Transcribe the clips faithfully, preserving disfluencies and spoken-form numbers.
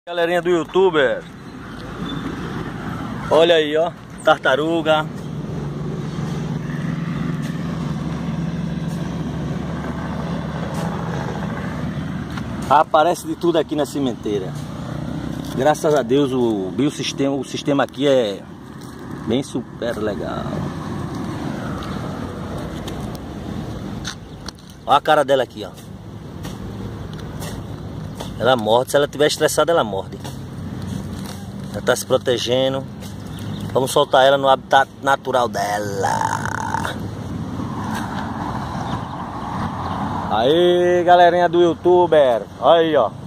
Galerinha do YouTuber, olha aí, ó, tartaruga. Aparece de tudo aqui na cimenteira. Graças a Deus o biosistema, o sistema aqui é bem super legal. Olha a cara dela aqui, ó. Ela morde, se ela estiver estressada ela morde. Ela tá se protegendo. Vamos soltar ela no habitat natural dela. Aí, galerinha do YouTuber, olha aí, ó.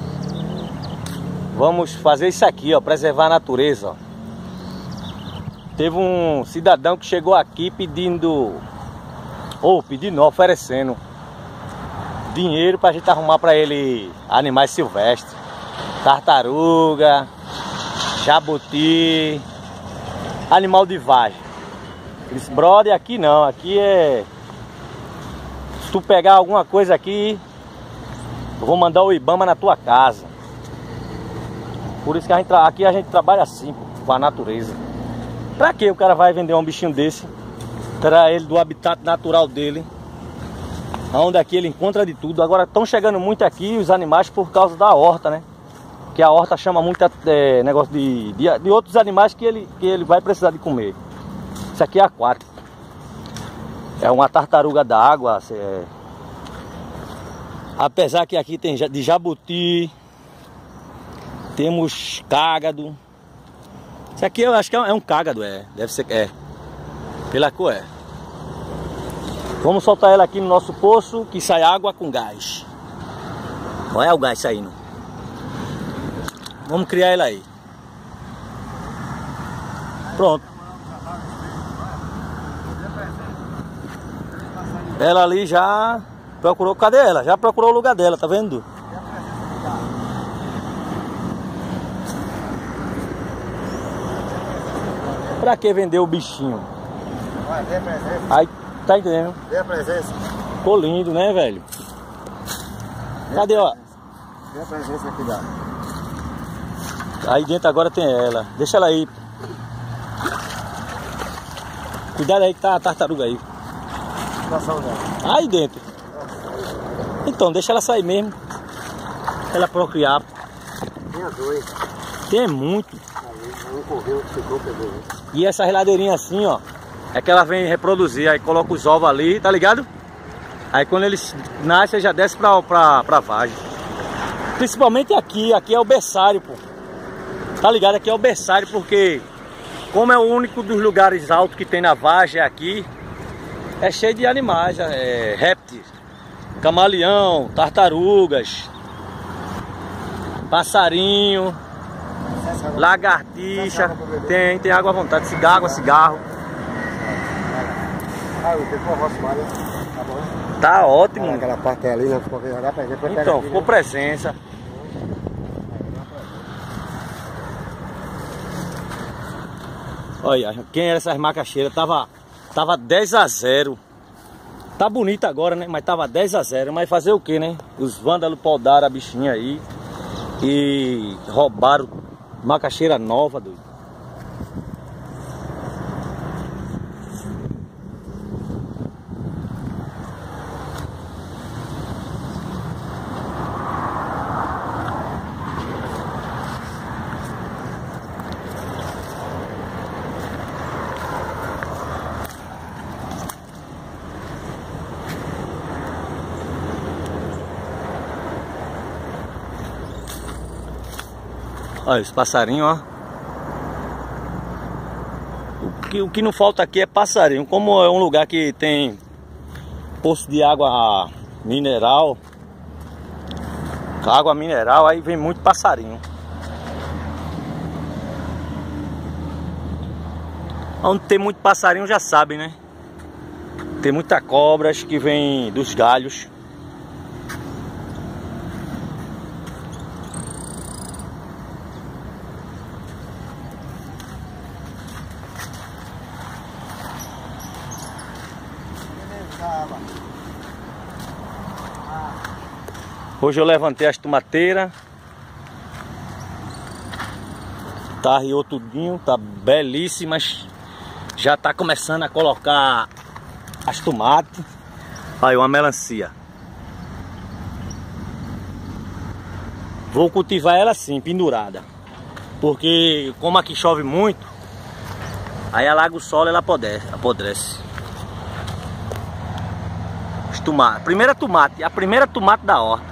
Vamos fazer isso aqui, ó, preservar a natureza, ó. Teve um cidadão que chegou aqui pedindo, ou pedindo, não, oferecendo dinheiro pra gente arrumar pra ele animais silvestres, tartaruga, jabuti, animal de vagem. Ele disse, brother, aqui não, aqui é... Se tu pegar alguma coisa aqui, eu vou mandar o Ibama na tua casa. Por isso que a gente, aqui a gente trabalha assim, pô, com a natureza. Pra que o cara vai vender um bichinho desse? Tirar ele do habitat natural dele, onde aqui ele encontra de tudo. Agora estão chegando muito aqui os animais por causa da horta, né? Que a horta chama muito é, negócio de, de, de outros animais que ele, que ele vai precisar de comer. Isso aqui é aquático. É uma tartaruga da água. É... Apesar que aqui tem de jabuti, temos cágado. Isso aqui eu acho que é um cágado, é. Deve ser, é. Pela cor é. Vamos soltar ela aqui no nosso poço, que sai água com gás. Olha o gás saindo. Vamos criar ela aí. Pronto. Ela ali já procurou, cadê ela? Já procurou o lugar dela, tá vendo? Pra que vender o bichinho? Vai, vê a presença. Aí, tá entendendo? Vê a presença. Ficou lindo, né, velho? Cadê, ó? Vê a presença aqui da... Aí dentro agora tem ela. Deixa ela aí. Cuidado aí que tá a tartaruga aí. Aí dentro. Então, deixa ela sair mesmo. Ela procriar. Tem dois. Tem muito. Um correu, ficou, pegou. E essa geladeirinha assim, ó, é que ela vem reproduzir. Aí coloca os ovos ali, tá ligado? Aí quando eles nascem, já desce pra, pra, pra vagem. Principalmente aqui. Aqui é o berçário, pô. Tá ligado? Aqui é o berçário porque, como é o único dos lugares altos que tem na vagem aqui, é cheio de animais, é, répteis, camaleão, tartarugas, passarinho, lagartixa, tem, tem água à vontade, cigarro, cigarro. Tá ótimo. Aquela parte ali, não ficou jogar pra gente. Então, ficou presença. Olha, quem era essas macaxeiras? Tava, tava dez a zero. Tá bonita agora, né? Mas tava dez a zero. Mas fazer o que, né? Os vândalos podaram a bichinha aí e roubaram macaxeira nova, doido. Olha os passarinhos, ó. O que, o que não falta aqui é passarinho. Como é um lugar que tem poço de água mineral, água mineral, aí vem muito passarinho. Onde tem muito passarinho já sabe, né? Tem muita cobras que vem dos galhos. Hoje eu levantei as tomateiras. Tá, riou tudinho, tá belíssima. Já tá começando a colocar as tomates. Aí uma melancia. Vou cultivar ela assim, pendurada. Porque como aqui chove muito, aí alaga o solo e ela apodrece. Os tomates. Primeira tomate, a primeira tomate da horta.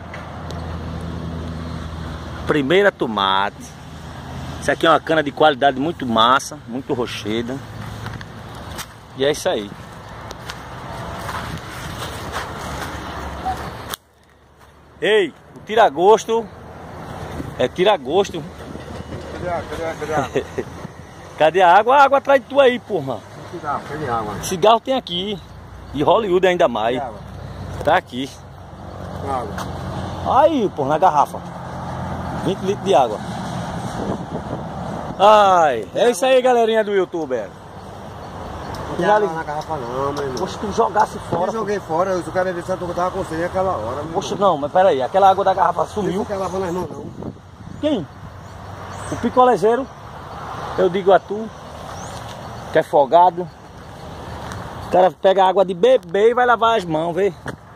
Primeira tomate. Isso aqui é uma cana de qualidade muito massa, muito rocheda. E é isso aí. Ei, o tira-gosto é tira-gosto. Cadê a, cadê a, cadê a água? Cadê a água? A água atrás de tu aí, porra. Cigarro, cadê a água? Cigarro tem aqui. E Hollywood ainda mais. Cadê a água? Tá aqui. Água. Aí, porra, na garrafa. vinte litros de água. Ai, é isso aí, galerinha do YouTuber. Não tem água na garrafa não, meu irmão. Poxa, tu jogasse fora. Eu joguei fora, eu quero ver se eu tava com você naquela hora. Poxa, não, mas pera aí, aquela água da garrafa sumiu. Não quer lavar nas mãos não. Quem? O picolezeiro. Eu digo a tu, que é folgado. O cara pega água de beber e vai lavar as mãos, vê.